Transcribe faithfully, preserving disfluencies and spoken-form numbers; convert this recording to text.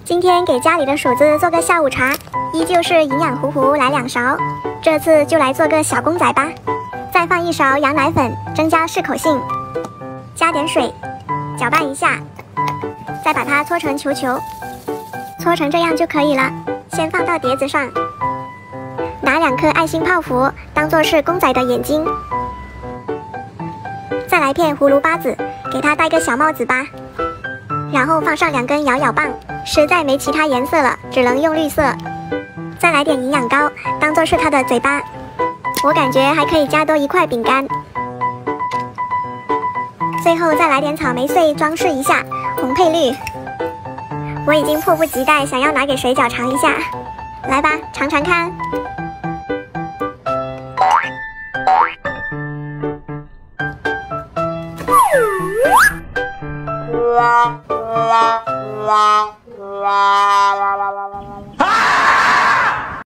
今天给家里的鼠子做个下午茶，依旧是营养糊糊来两勺。这次就来做个小公仔吧。再放一勺羊奶粉，增加适口性。加点水，搅拌一下，再把它搓成球球，搓成这样就可以了。先放到碟子上，拿两颗爱心泡芙当做是公仔的眼睛。再来片葫芦巴子，给它戴个小帽子吧。然后放上两根摇摇棒，实在没其他颜色了，只能用绿色。再来点营养膏，当做是它的嘴巴。我感觉还可以加多一块饼干。最后再来点草莓碎装饰一下，红配绿。我已经迫不及待想要拿给水饺尝一下，来吧，尝尝看。 啦啦啦啦啦啦啦。